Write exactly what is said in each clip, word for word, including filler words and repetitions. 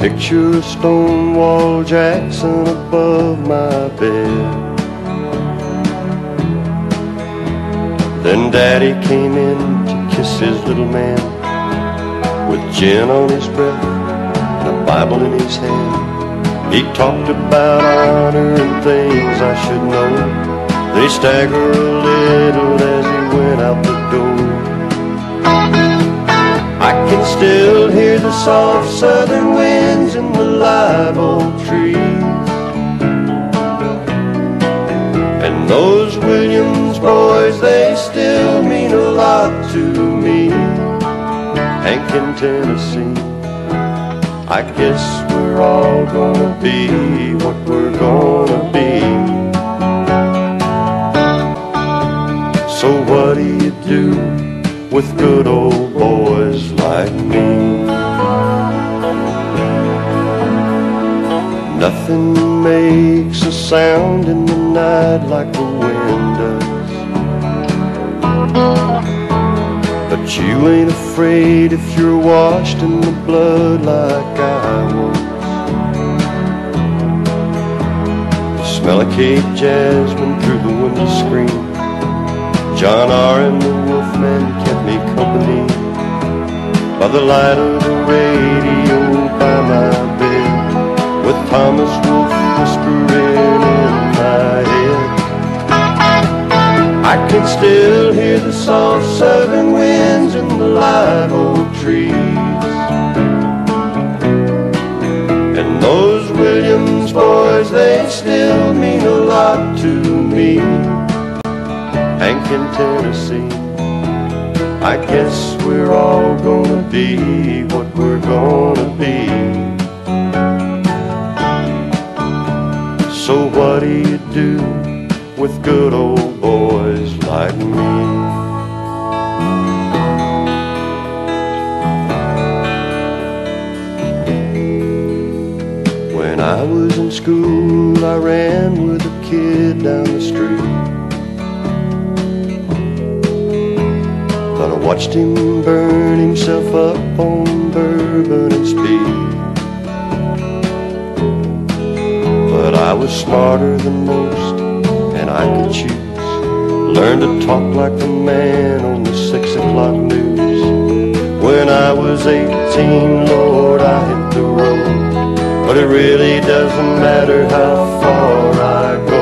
Picture of Stonewall Jackson above my bed. Then Daddy came in to kiss his little man, with gin on his breath and a Bible in his hand. He talked about honor and things I should know. Then he staggered a little as he went out the door. I can still hear the soft southern winds in the live oak trees, and those Williams boys, they still mean a lot to me. Hank in Tennessee, I guess we're all gonna be what we're gonna be. So what do you do with good old boys like me? Nothing makes a sound in the night like the wind does, but you ain't afraid if you're washed in the blood like I was. The smell of Cape jasmine through the window screen, John R. and the Wolfman kept me company by the light of the radio by my bed, with Thomas Wolfe whispering in my head. I can still hear the soft southern winds in the live oak trees, and those Williams boys, they still mean a lot to me. Hank in Tennessee, I guess we're all gonna be what we're gonna be. So what do you do with good old boys like me? When I was in school, I ran with a kid down the street, but I watched him burn himself up on bourbon and speed. But I was smarter than most, and I could choose. Learned to talk like the man on the six o'clock news. When I was eighteen, Lord, I hit the road, but it really doesn't matter how far I go.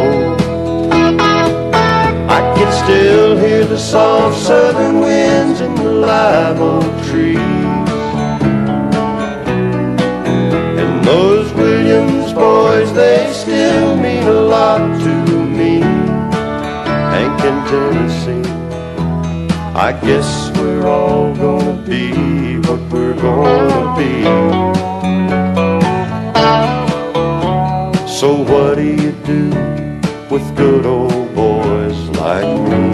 I can still hear the soft southern winds in the live oak trees, and those Williams boys, they still mean a lot to me. Hank in Tennessee, I guess we're all gonna be what we're gonna be. So what do you do with good old boys like me?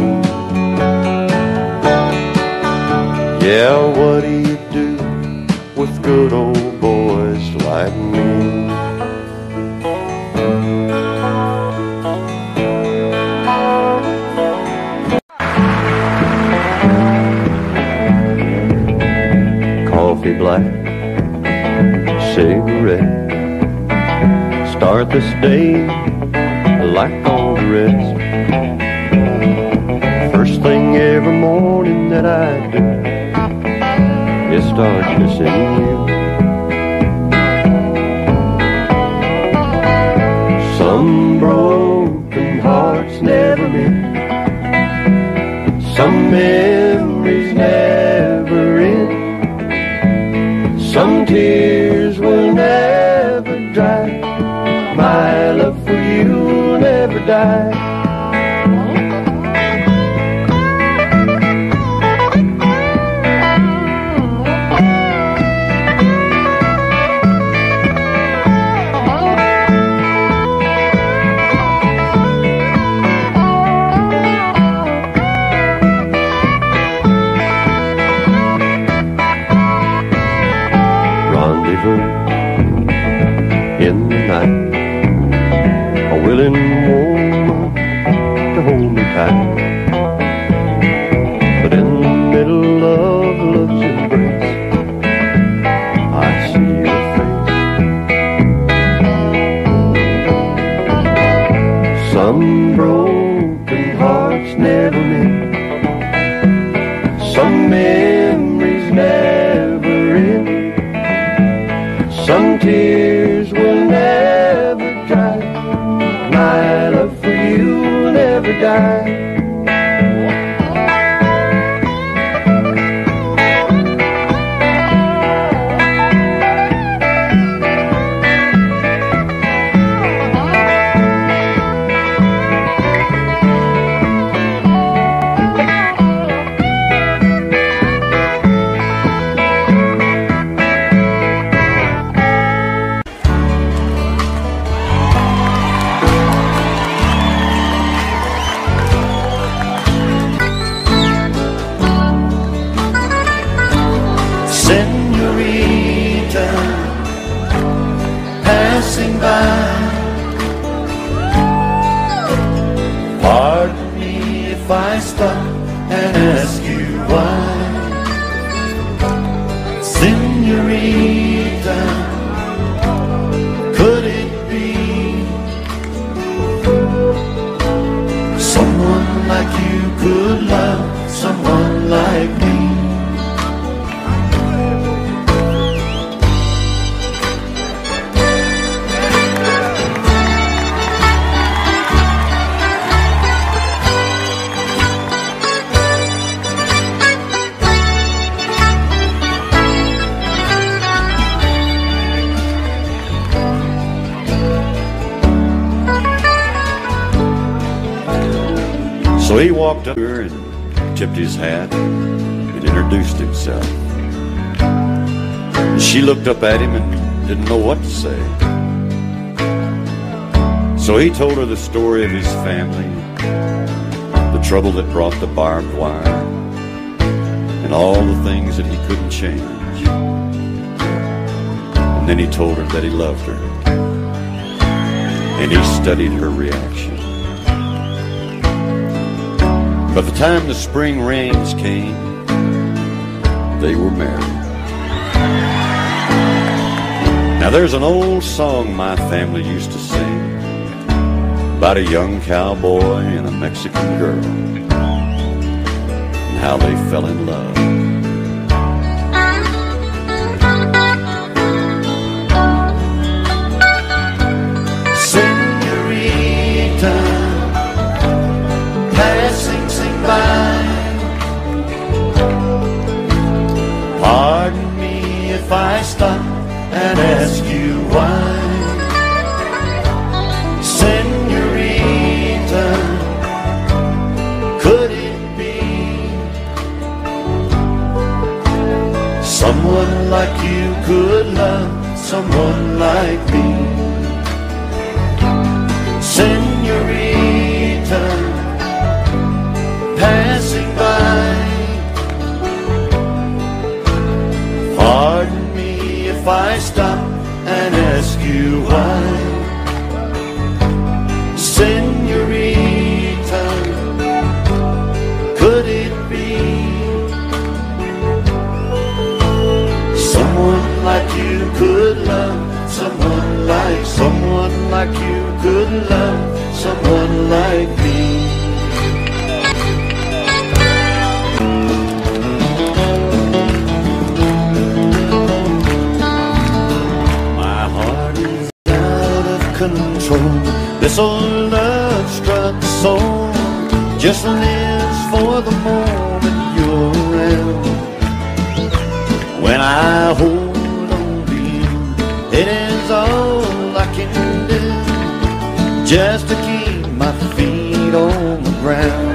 Yeah, what do you do with good old boys like me? Coffee black, cigarette, start this day like all the rest. First thing every morning that I do is start kissing you. Some broken hearts never meet, some memories never end, some tears will never dry. My love for you will never die. Rendezvous in the night, a willing woman to hold me tight. But in the middle of love's embrace, I see your face Senorita, passing by, pardon me if I stop and ask you why. Senorita, could it be someone like you could love someone like me? So he walked up to her and tipped his hat and introduced himself. She looked up at him and didn't know what to say. So he told her the story of his family, the trouble that brought the barbed wire, and all the things that he couldn't change. And then he told her that he loved her, and he studied her reaction. By the time the spring rains came, they were married. Now there's an old song my family used to sing about a young cowboy and a Mexican girl, and how they fell in love. Senorita, passing by, pardon me if I stop and ask you why. Senorita, could it be someone like you could love someone like me? Senorita, passing by, pardon me if I stop and ask you why. Senorita, could it be someone like you could love someone like someone like you could love someone like me? Control. This old love-struck soul just lives for the moment you're around. When I hold on to you, it is all I can do just to keep my feet on the ground.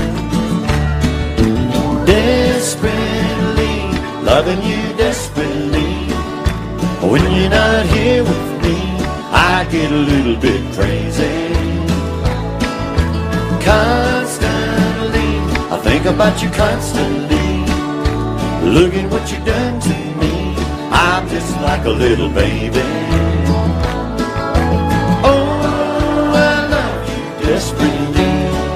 Desperately loving you desperately. When you're not here with me, I get a little bit crazy. Constantly, I think about you constantly. Look at what you've done to me. I'm just like a little baby. Oh, I love you desperately.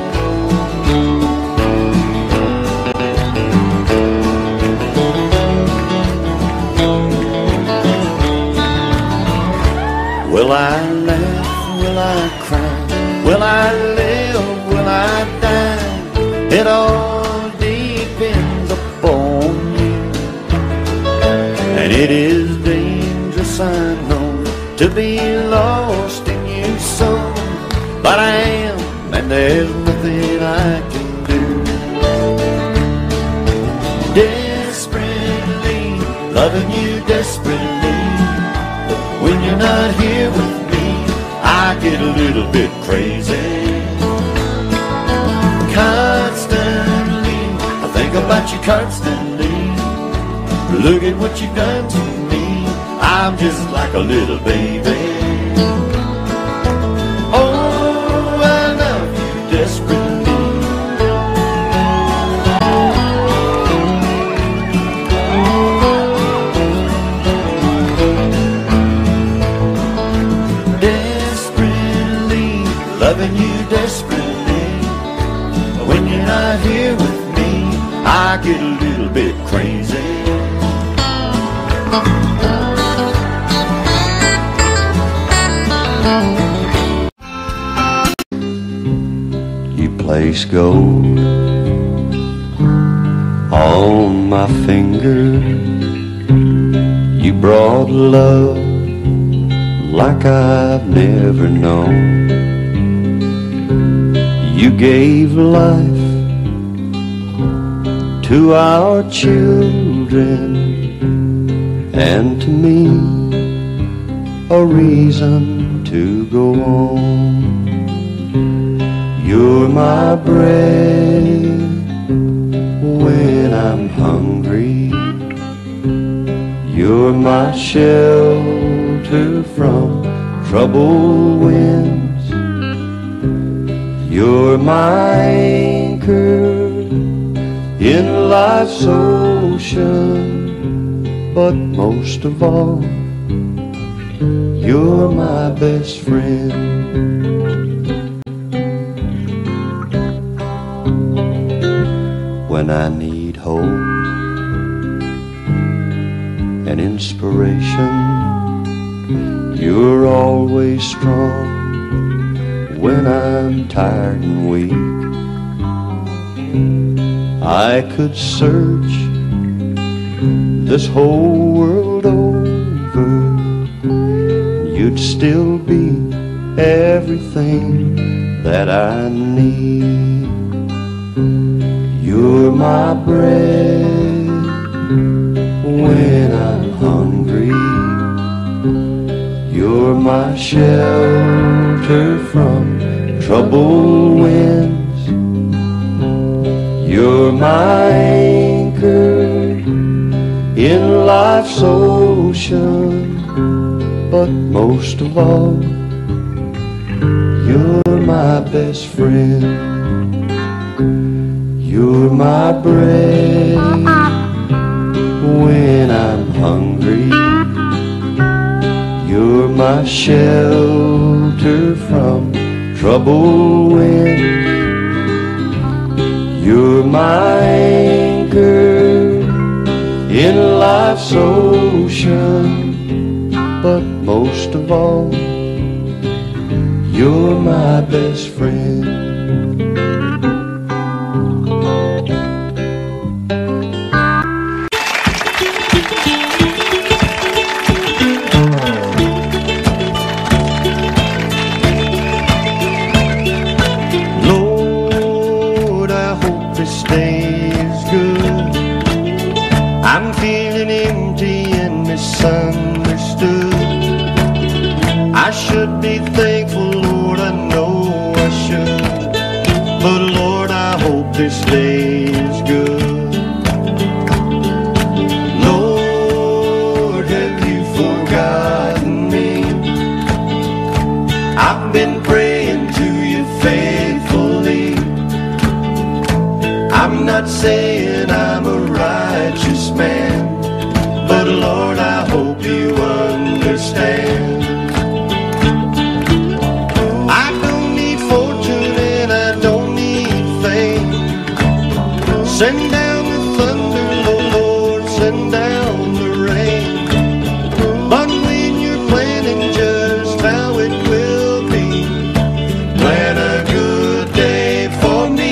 Will I laugh? Will I cry? Will I live? Will I die? It all depends upon you. And it is dangerous, I know, to be lost in you so. But I am, and there's nothing I can do. Desperately loving you desperately. When you're not here with me, I get a little bit crazy. Constantly, I think about you constantly. Look at what you've done to me. I'm just like a little baby. Oh, I love you desperately. Desperately loving you desperately. When you're not here with me, I get a little bit crazy. You place gold on my finger. You brought love like I've never known. You gave life to our children, and to me a reason to go on. You're my bread when I'm hungry. You're my shelter from troubled winds. You're my anchor in life's ocean. But most of all, you're my best friend. When I need hope and inspiration, you're always strong. When I'm tired and weak, I could search this whole world over, you'd still be everything that I need. You're my bread when I'm hungry. You're my shelter from troubled winds. You're my anchor in life's ocean. But most of all, you're my best friend. You're my bread when I'm hungry. You're my shelter from troubled winds. You're my anchor in life's ocean. But most of all, you're my best friend. Lord, I hope this day is good. I'm feeling empty and misunderstood. I should be thankful, Lord, I know I should. But Lord, I hope this day is good. Lord, have you forgotten me? I've been praying to you faithfully. I'm not saying I'm a righteous man, but Lord, I hope you understand. I don't need fortune and I don't need fame. Send down the thunder, Lord, send down the rain. But when you're planning just how it will be, plan a good day for me.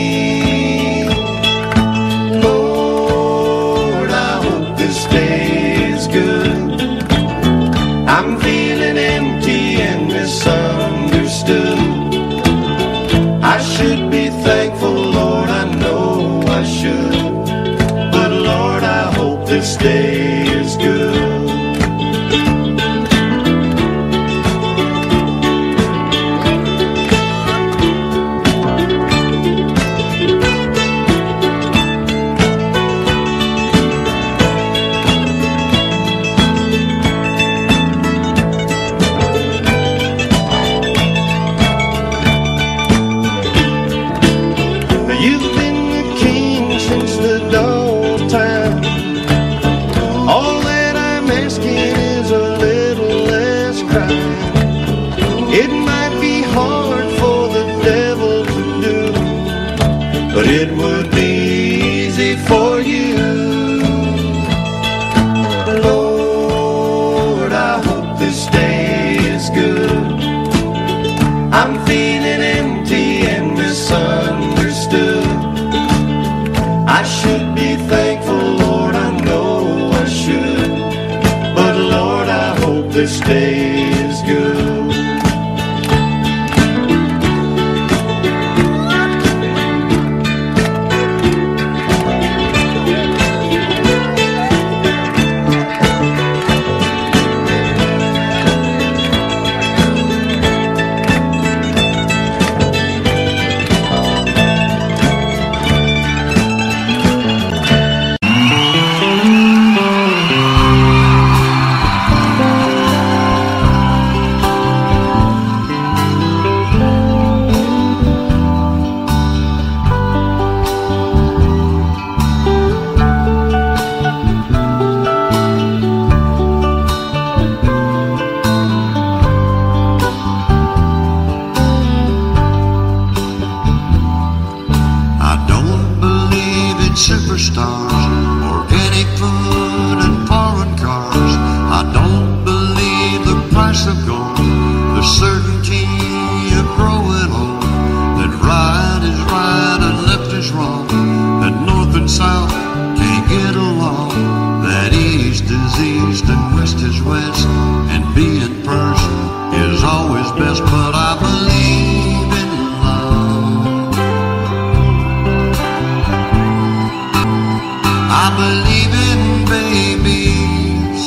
Lord, I hope this day is good. I'm feeling empty and misunderstood. I should be thankful, but it would be easy for you. Lord, I hope this day is good. I'm feeling empty and misunderstood. I should be thankful, Lord, I know I should, but Lord, I hope this day is good. Superstars, organic food and foreign cars. I don't believe the price of gold, the certainty of growing old, that right is right and left is wrong, that north and south can't get along, that east is east and west is west, and being person is always best. But I believe in love. I believe in babies.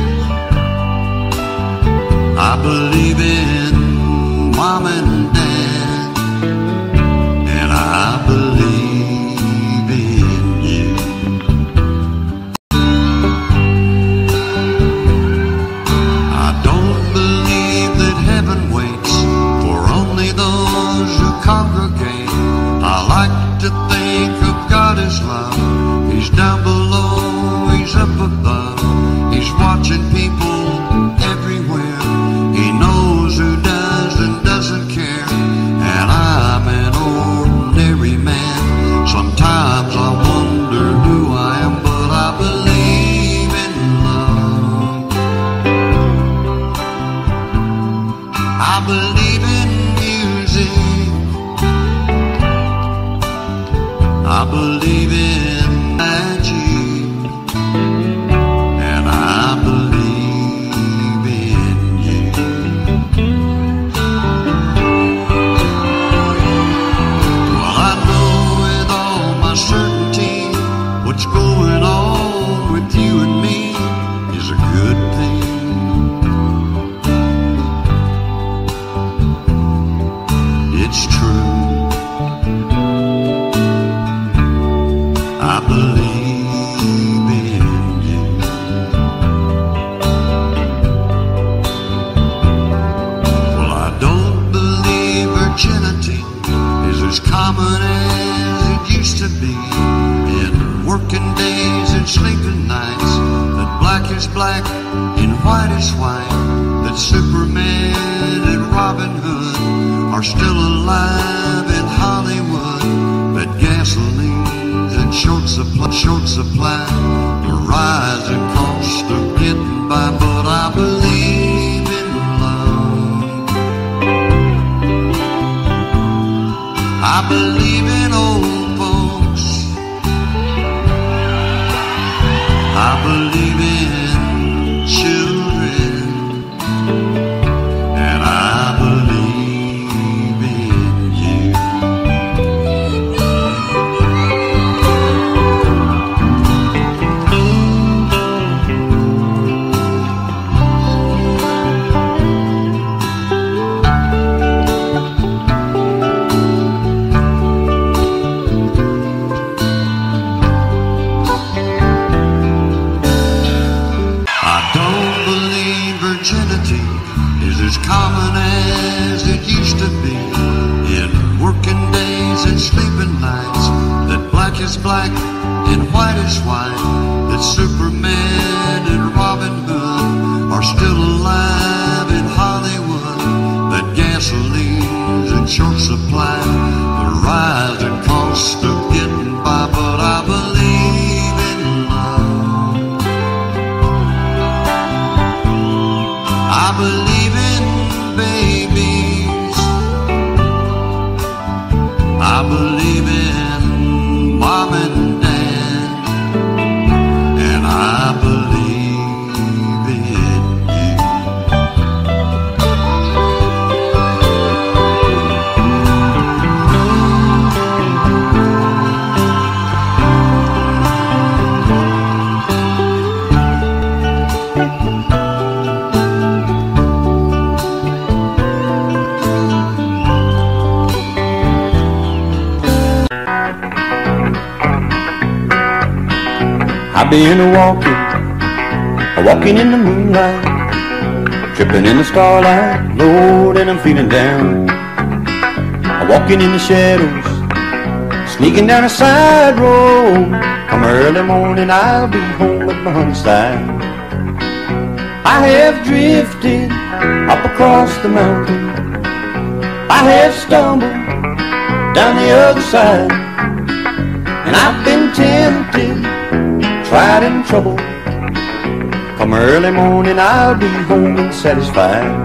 I believe in mom and dad, and I believe in you. I don't believe that heaven waits for only those who congregate. I like to think of God as love. He's down below, he's up above, he's watching people everywhere. He knows who does and doesn't care, and I'm an ordinary man. Sometimes I wonder who I am, but I believe in love. I believe in music. I believe in magic, and I believe in you. Well, I know with all my certainty what's going on with you and me is a good thing. It's true. I believe in you. Well, I don't believe virginity is as common as it used to be. In working days and sleeping nights, that black is black and white is white, that Superman and Robin Hood are still alive in Hollywood, that gasoline and short supply, short supply, the rising cost of getting by. But I believe in love. I believe in old folks. I believe in children, and I believe in you. Is as common as it used to be. In working days and sleeping nights, that black is black and white is white, that Superman and Robin Hood are still alive in Hollywood, that gasoline's in short supply, the rising cost of I've been a-walking, a-walking in the moonlight, tripping in the starlight, Lord, and I'm feeling down. A-walking in the shadows, sneaking down a side road. Come early morning, I'll be home at my honey's side. I have drifted up across the mountain, I have stumbled down the other side, and I've been tempted, tried and troubled. Come early morning, I'll be home and satisfied.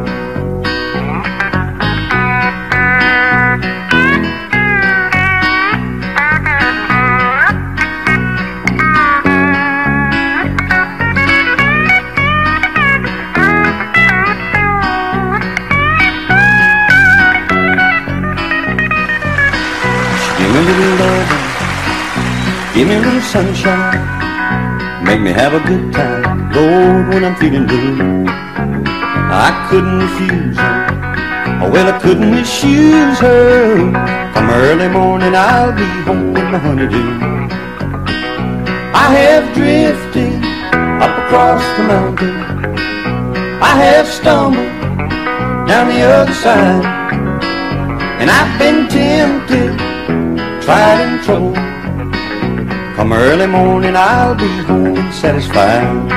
Give me a little loving, give me a little sunshine, make me have a good time, Lord, when I'm feeling blue. I couldn't refuse her, oh well, I couldn't misuse her. Come early morning, I'll be home with my honeydew. I have drifted up across the mountain, I have stumbled down the other side, and I've been tempted, tried and troubled. Come early morning, I'll be home and satisfied.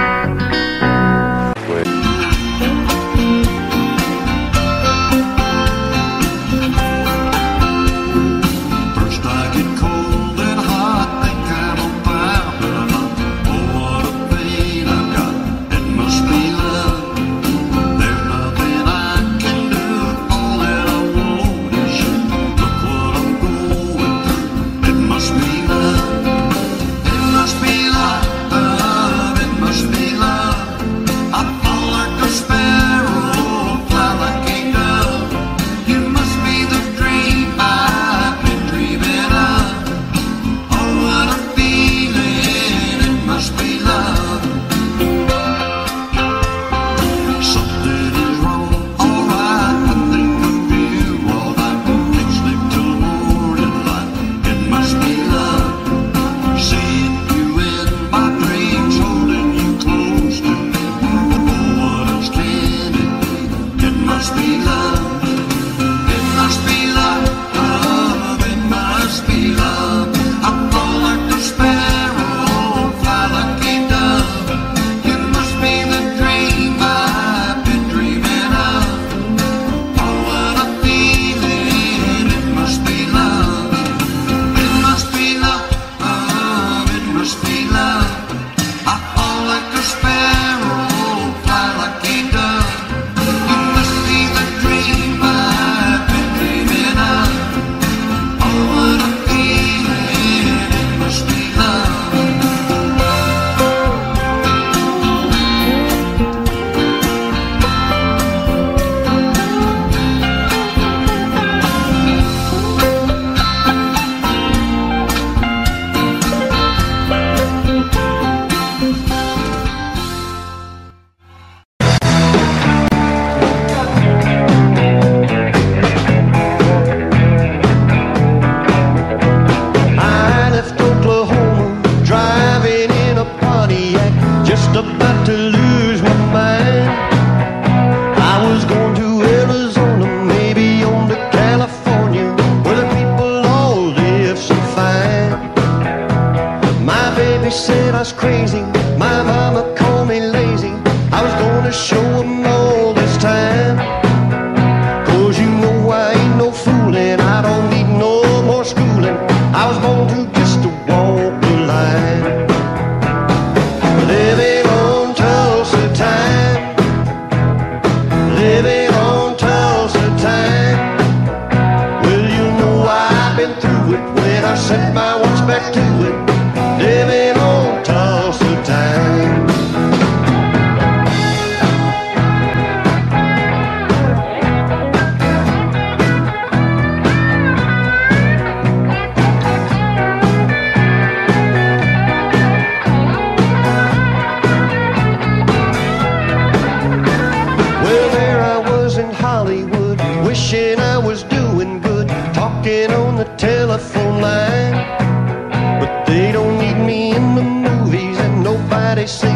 telephone line, but they don't need me in the movies and no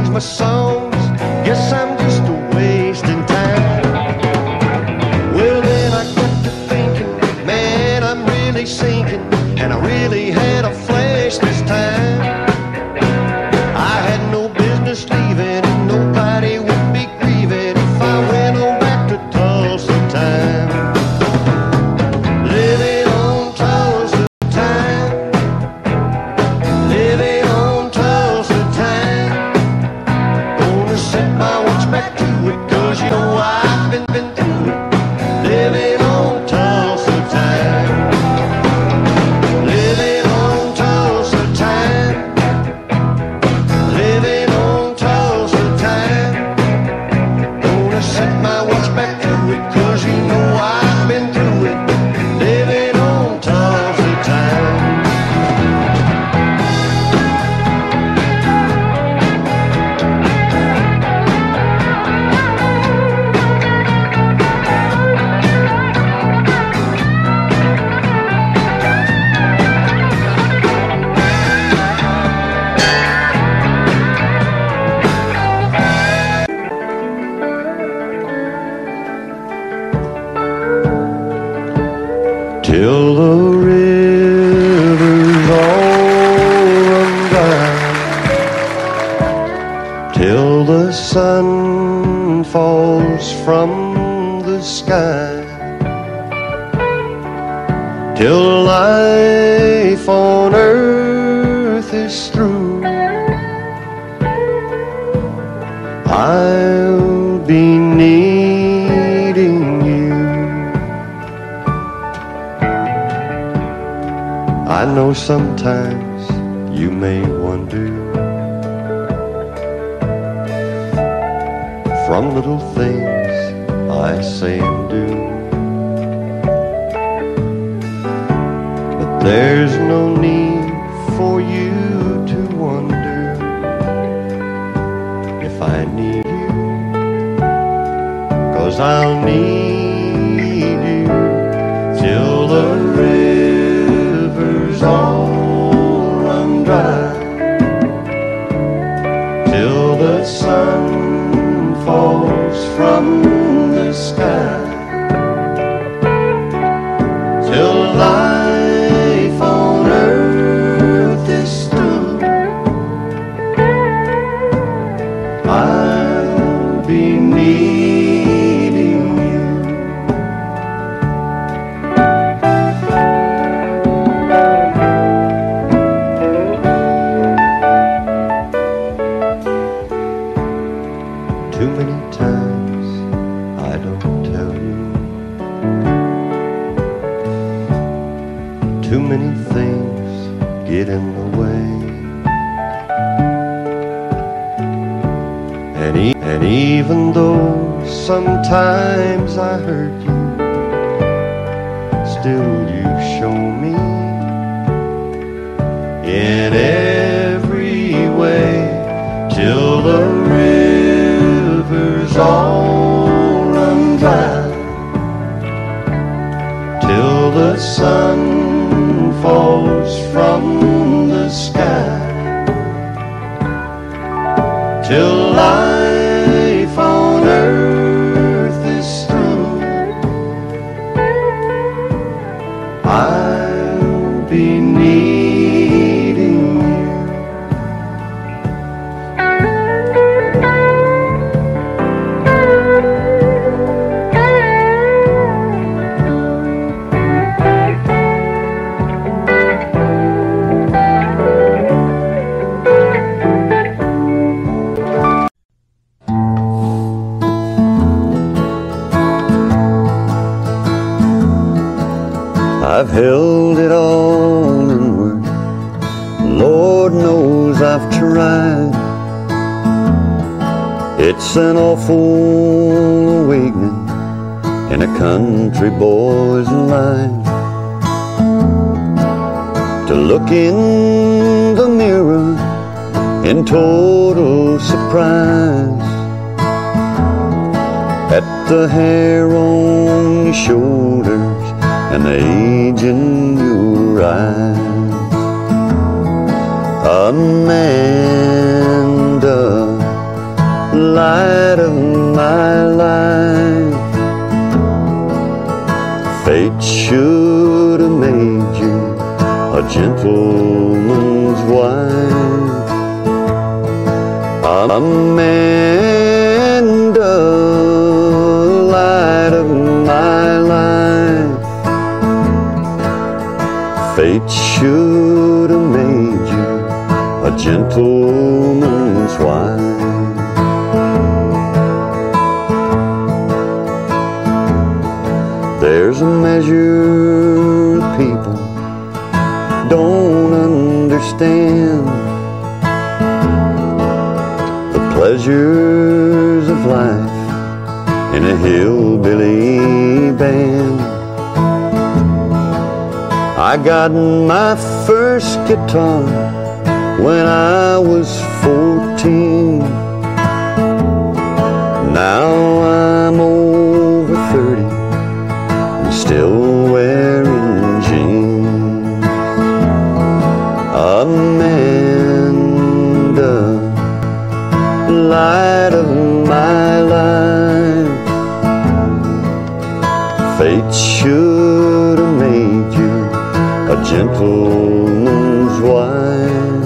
sings my songs. Guess I'm just a wasting time. Well, then I got to thinking, man, I'm really sinking, and I really had a flash this time. I had no business leaving, and nobody would be grieving if I went on back to Tulsa time. Living on Tulsa time, living on Tulsa time. Gonna set my watch back to it, 'cause you know I've been, been through it. Living on Tulsa time, living on Tulsa time, living on Tulsa time. Gonna set my watch back to it, 'cause you know I've been through it. Living on Tulsa time. Till the rivers all run dry, till the sun falls from the sky, till life on earth is through, I'll be needing you. I know sometimes you may wonder, from little things I say and do, but there's no need for you to wonder if I need you, 'cause I'll need you till the rivers all run dry, till the sun falls from the sky, till life on earth is through, I'll be needing you. Too many times I don't tell you, too many things get in the way, and, e and even though sometimes I hurt you, still you show me in every way, till the rivers all run dry, till the sun falls from the sky, till life on earth is through, I'll be needing you. I've held it all inward, Lord knows I've tried. It's an awful awakening in a country boy's life, to look in the mirror in total surprise at the hair on your shoulders and the age in your eyes. Amanda, light of my life. Fate should have made you a gentleman's wife. Amanda, light of my life. Fate should have made you a gentleman's wife. There's a measure people don't understand, the pleasures of life in a hillbilly band. I got my first guitar when I was fourteen. Now I'm over thirty and still wearing jeans. Amanda, light of my life. Fate should have made you a gentleman's wife.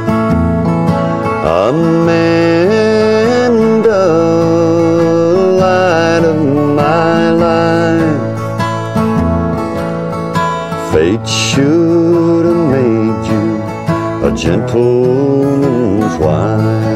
Amanda, light of my life. Fate should have made you a gentleman's wife.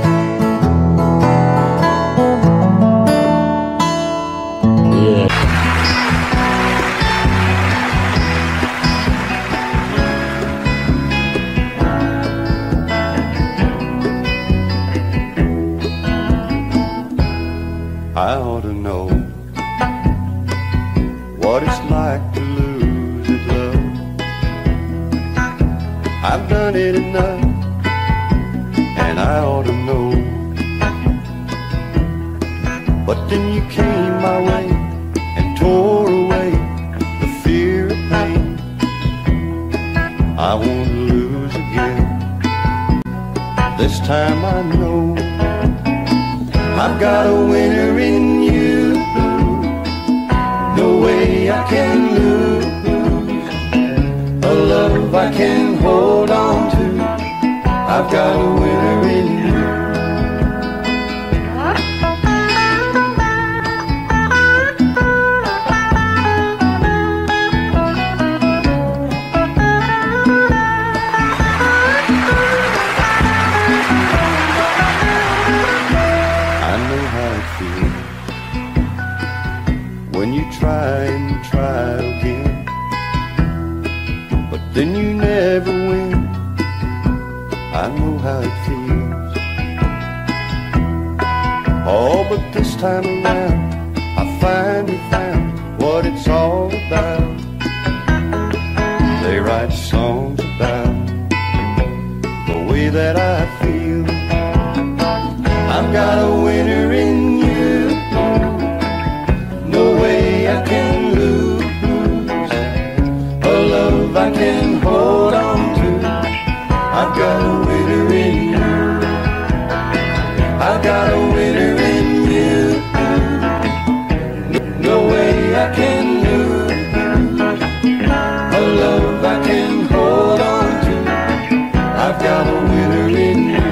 I ought to know what it's like to lose his love. I've done it enough, and I ought to know. But then you came my way and tore away the fear of pain. I won't lose again. This time I know I've got a winner in you. No way I can lose a love I can hold on to. I've got a winner in you. When you try and try again, but then you never win. I know how it feels. Oh, but this time around I finally found what it's all about. They write songs about the way that I feel. I've got a winner in you. No way I can lose a love I can hold on to. I've got a winner in you. I've got a winner in you. No way I can lose a love I can hold on to. I've got a winner in you.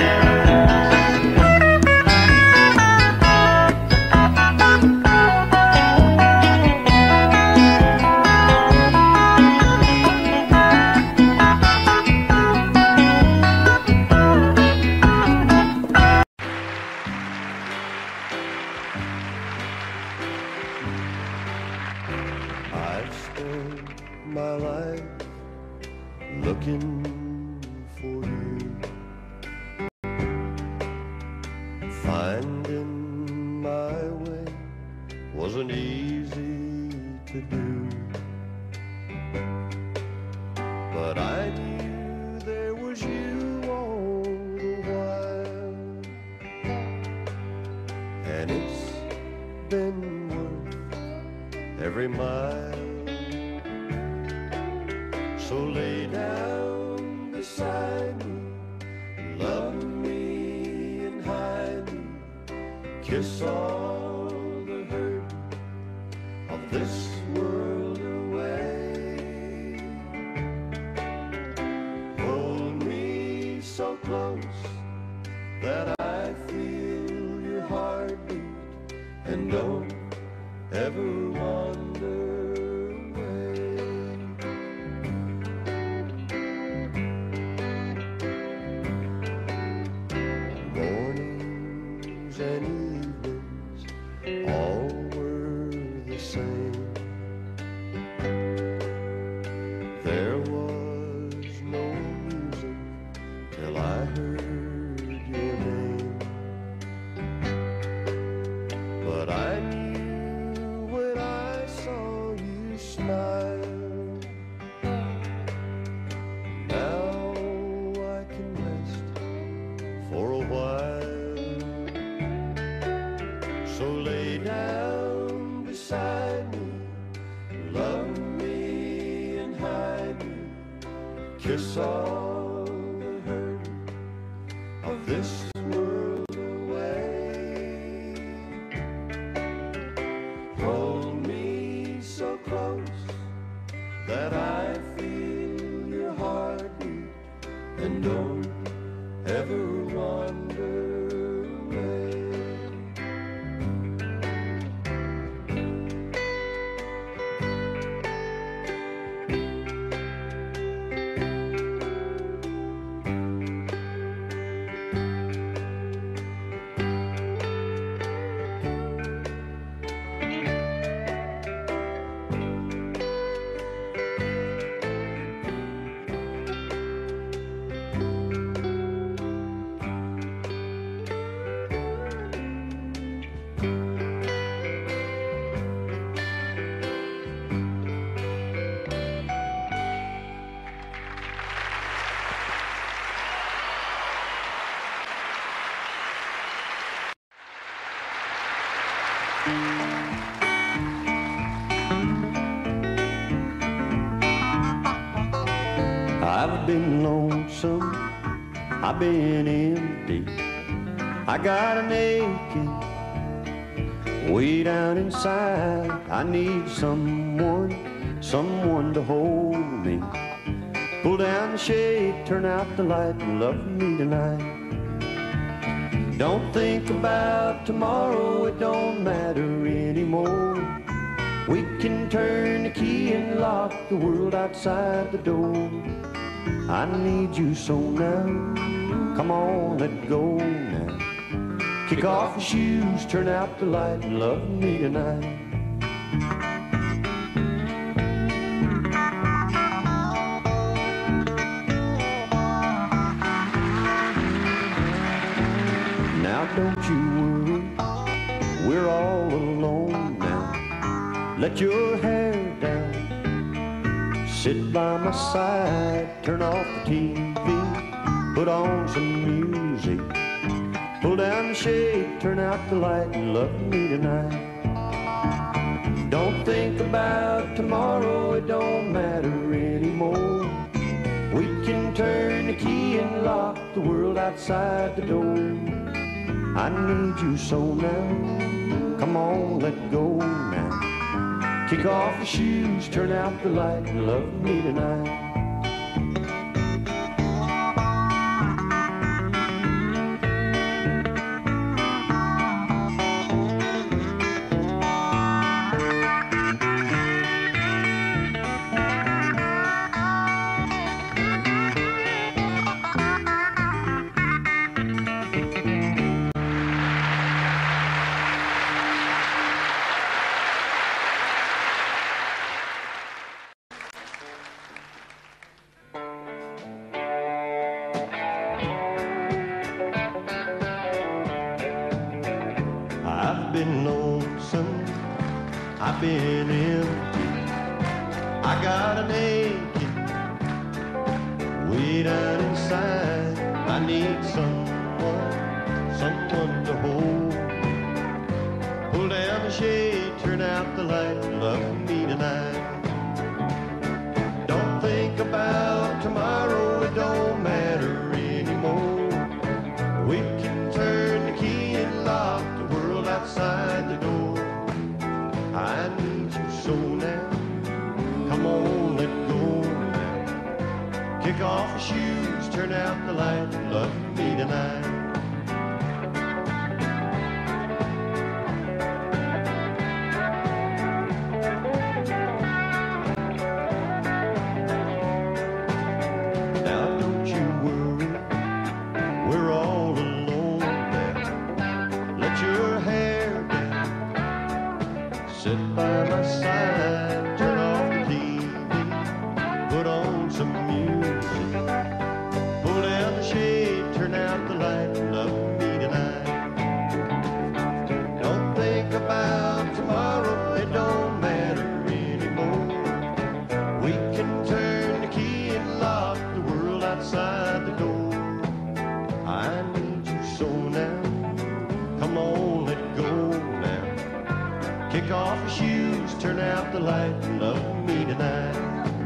My life looking for you, finding my way wasn't easy to do, but I knew there was you all the while, and it's been worth every mile. So lay down beside me, love me and hide me kiss all the hurt of this world away. Hold me so close that I feel your heartbeat, and don't ever wander away. Mornings and evenings all were the same. There was no music till I heard your name. But I knew when I saw you smile. Now I can rest for a while. So lay down beside me, love me and hide me, kiss all the hurt of this world away. Hold me so close that I feel your heartbeat, and don't ever wander away. I've been lonesome, I've been empty, I got an aching way down inside. I need someone, someone to hold me. Pull down the shade, turn out the light, and love me tonight. Don't think about tomorrow, it don't matter anymore. We can turn the key and lock the world outside the door. I need you so now, come on, let go now. Kick off your shoes, turn out the light, and love me tonight. Now don't you worry, we're all alone now. Let your hair down, sit by my side, turn off the T V, put on some music. Pull down the shade, turn out the light, and love me tonight. Don't think about tomorrow, it don't matter anymore. We can turn the key and lock the world outside the door. I need you so now, come on, let go now. Kick off your shoes, turn out the light, and love me tonight. I've been lonesome, I've been empty, I got an aching way down inside. I need someone, someone to hold me. Pull down the shade, turn out the light, love me tonight. Don't think about tomorrow, it don't matter anymore. We can turn the key and lock the world your shoes, turn out the light, and love me tonight. Now don't you worry, we're all alone now. Let your hair down, sit by my side, turn off the T V, put on some music, pull down the shade, turn out the light, and love me tonight. Don't think about tomorrow, it don't matter anymore. We can turn the key and lock the world outside the door. I need you so now, come on, let go now. Kick off your shoes, turn out the light, and love me tonight.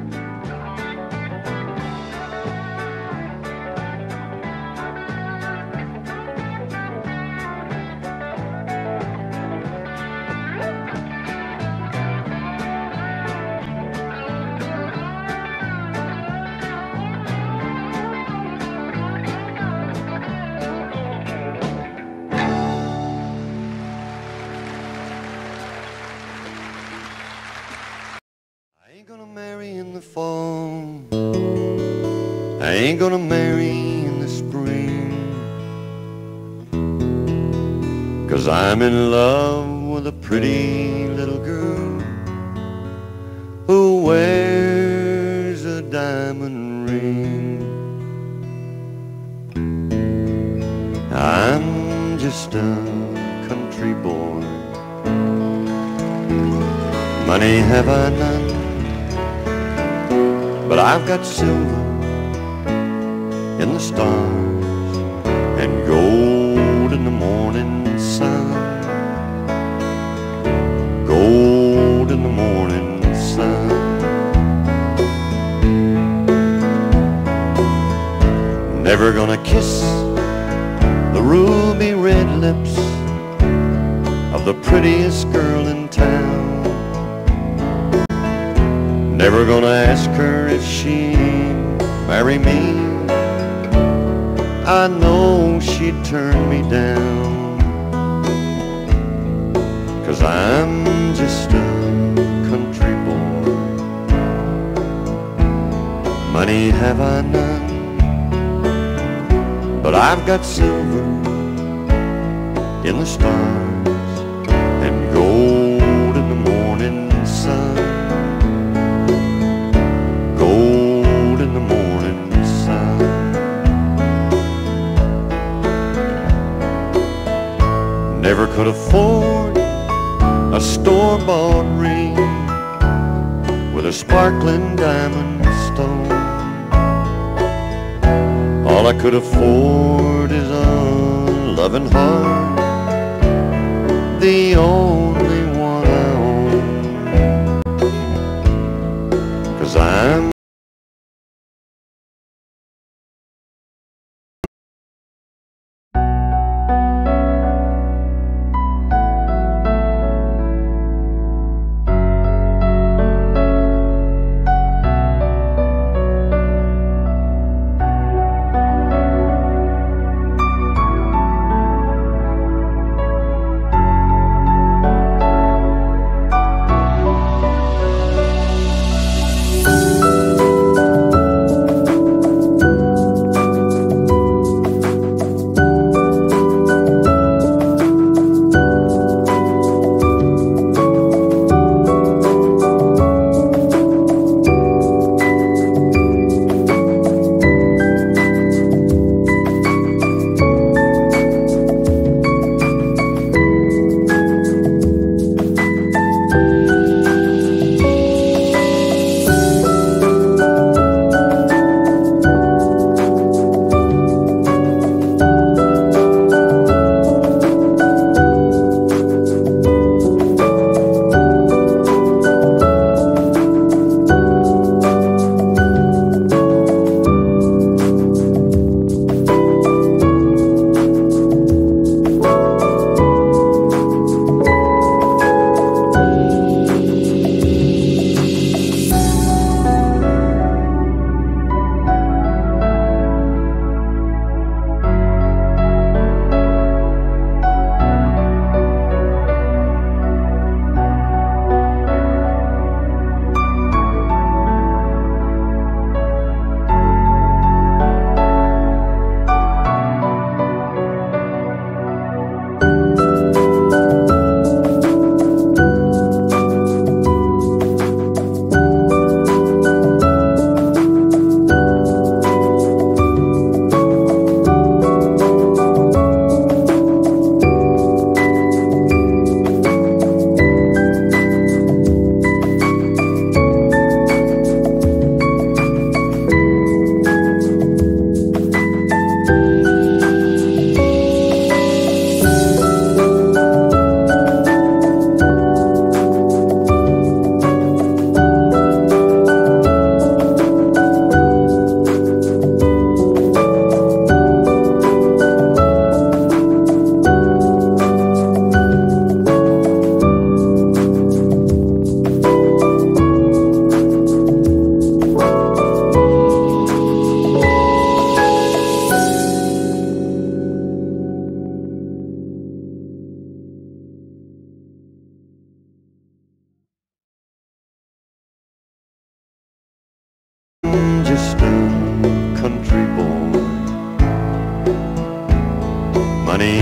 I ain't gonna marry in the fall, I ain't gonna marry in the spring, 'cause I'm in love with a pretty little girl who wears a diamond ring. I'm just a country boy, money have I none, but I've got silver in the stars and gold in the morning sun. Gold in the morning sun. Never gonna kiss the ruby red lips of the prettiest girl in town. Never gonna ask her if she'd marry me. I know she'd turn me down, 'cause I'm just a country boy, money have I none, but I've got silver in the stars and gold in the morning sun. Gold in the morning sun. Never could afford a store-bought ring with a sparkling diamond stone. All I could afford is a loving heart, the only one I own, 'cause I'm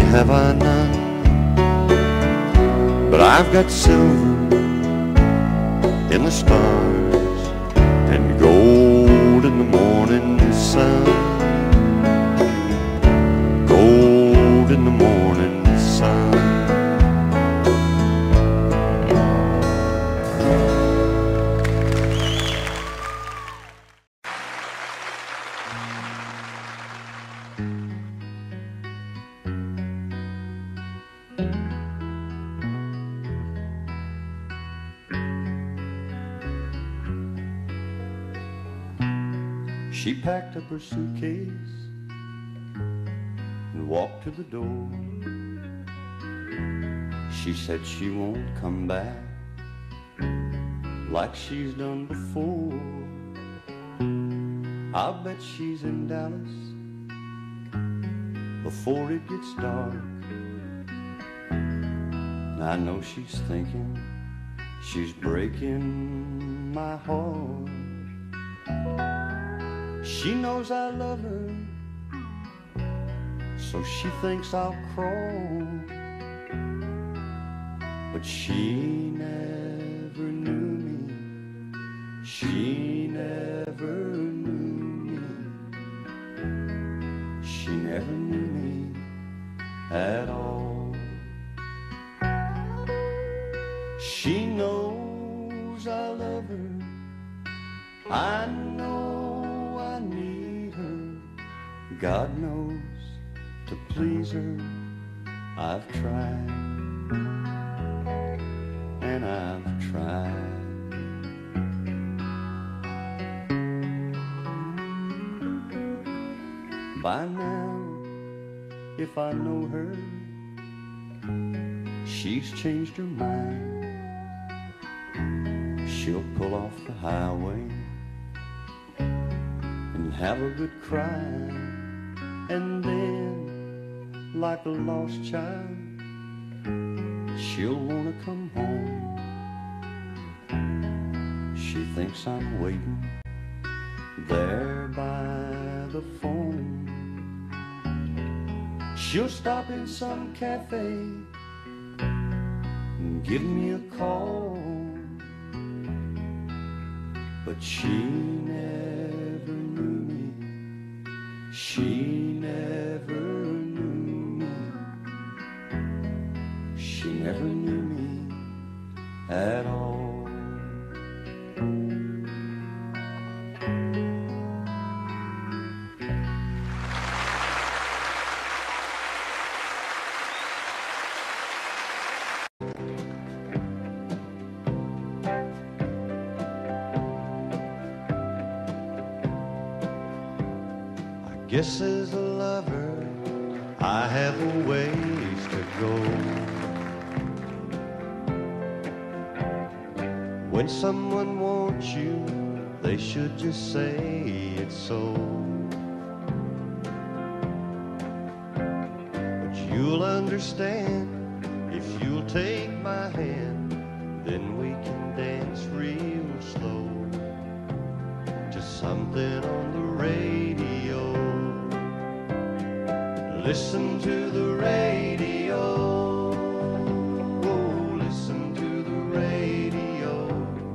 have I none, but I've got silver in the stars and gold in the morning sun. Gold in the morning sun. She packed up her suitcase and walked to the door. She said she won't come back like she's done before. I'll bet she's in Dallas before it gets dark. And I know she's thinking she's breaking my heart. She knows I love her, so she thinks I'll crawl. But she never knew me. She never knew me. She never knew me at all. She knows I love her. I know I need her. God knows to please her I've tried, and I've tried. By now, if I know her, she's changed her mind. She'll pull off the highway and have a good cry, and then, like a lost child, she'll wanna come home. She thinks I'm waiting there by the phone. She'll stop in some cafe and give me a call. But she never knew me. She never knew me. She never knew me at all. Guess as a lover, I have a ways to go. When someone wants you, they should just say it's so. But you'll understand if you'll take my hand, then we can dance real slow to something on the radio. Listen to the radio. Oh, listen to the radio.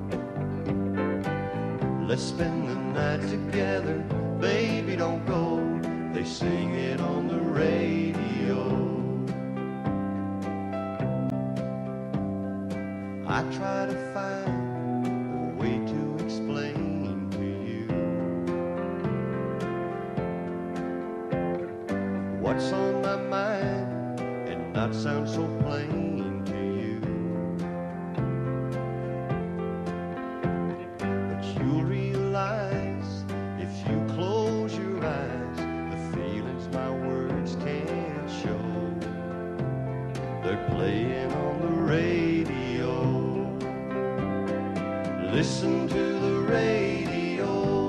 Let's spend the night together. Baby, don't go. They sing it on the radio. I try to find a way to explain to you what's on my mind and not sound so plain to you. But you'll realize if you close your eyes, the feelings my words can't show, they're playing on the radio. Listen to the radio.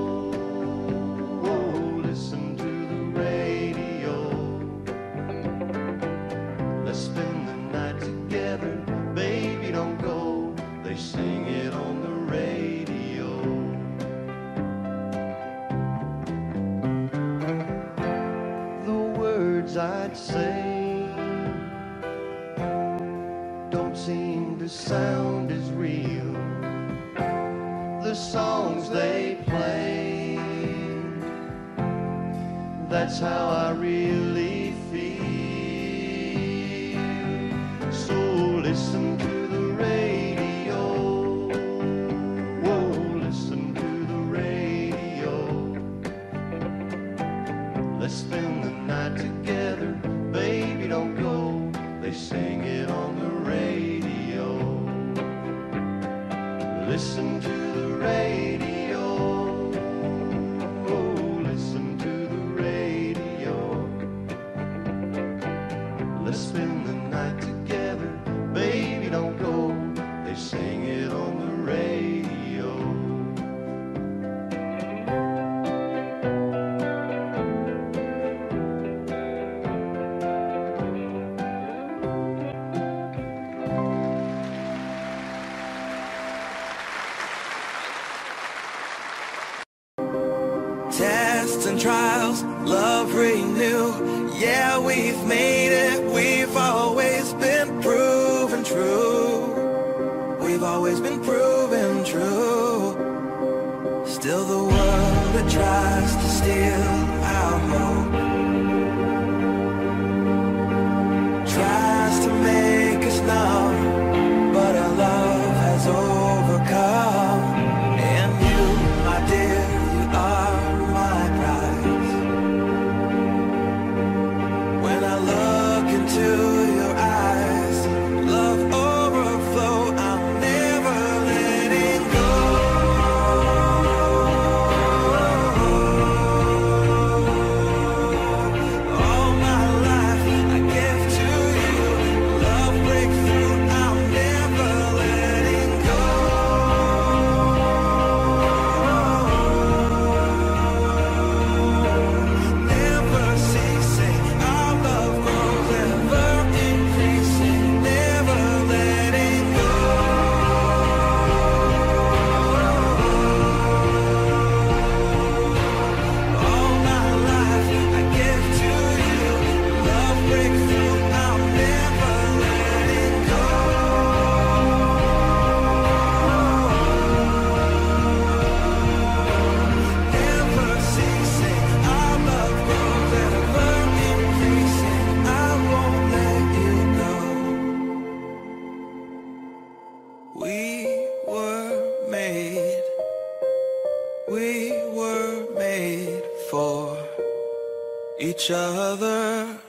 Oh, listen to the radio. Let's spend the night together. Baby, don't go. They sing it on the radio. The words I'd say the sound is real. The songs they play, that's how I really feel. So listen to the radio, whoa, listen to the radio. Let's spend the night together, baby, don't go. They sing it on the radio. Listen to the radio, oh, listen to the radio. Let's spend the night together, baby, don't go. They sing it on the radio. Tests and trials, love renew. Yeah, we've made it. We've always been proven true. We've always been proven true. Still the world that tries to steal our hope tries to make us numb, but our love has overcome. And you, my dear, you are my prize. When I look into your eyes, love overflow, I'm never letting go. All my life I give to you, love breakthrough, I'm never letting go. Never ceasing, our love grows ever increasing, never letting go. All my life I give to you, love breakthrough, I'm never letting go. Never ceasing, our love grows ever increasing, I won't let you go. We were made, we were made for each other.